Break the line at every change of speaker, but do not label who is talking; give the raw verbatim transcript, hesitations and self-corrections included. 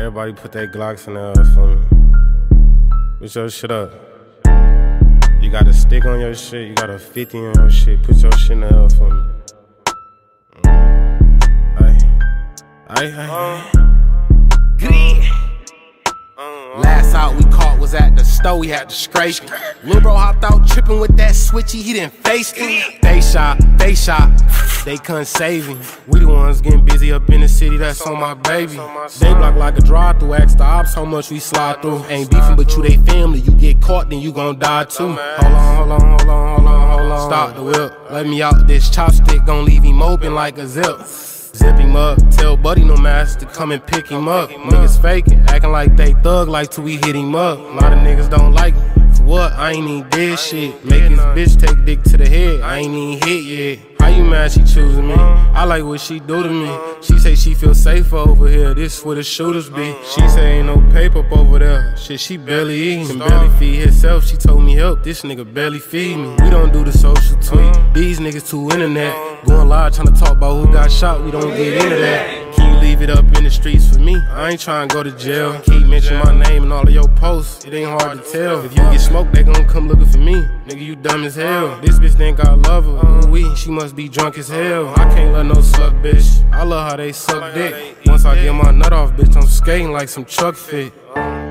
Everybody put their Glocks in there for me. Put your shit up. You got a stick on your shit, you got a fifty on your shit. Put your shit in there for me. Ay, ay, ay.
Last out we caught was at the store, we had to scrape him. Lil' bro hopped out trippin' with that switchy, he didn't face him. They shot, they shot, they couldn't save him. We the ones getting busy up in the city, that's on my baby. They block like a drive-through, ask the ops how much we slide through. Ain't beefing but you they family, you get caught then you gon' die too. Hold on, hold on, hold on, hold on, hold on. Stop the whip, let me out this chopstick, gon' leave him open like a zip. Zip him up, tell buddy no master to come and pick him up. Niggas faking, acting like they thug like till we hit him up. A lot of niggas don't like me. For what? I ain't even did shit. Make his bitch take dick to the head. I ain't even hit yet. How you mad she choosing me? I like what she do to me. She say she feel safer over here. This where the shooters be. She say ain't no paper up over there. Shit, she barely eating. Can barely feed herself. She told me help. This nigga barely feed me. We don't do the social tweet. These niggas too internet. Going live trying to talk about who got shot. We don't get into that. Can you leave it up in the streets for me? I ain't trying to go to jail. Keep mentioning my name in all of your posts. It ain't hard to tell. If you get smoked, they gon' come looking for me. Nigga, you dumb as hell. This bitch think I love her. Ooh, we, she must be drunk as hell. I can't let no suck, bitch. I love how they suck dick. Once I get my nut off, bitch, I'm skating like some truck fit.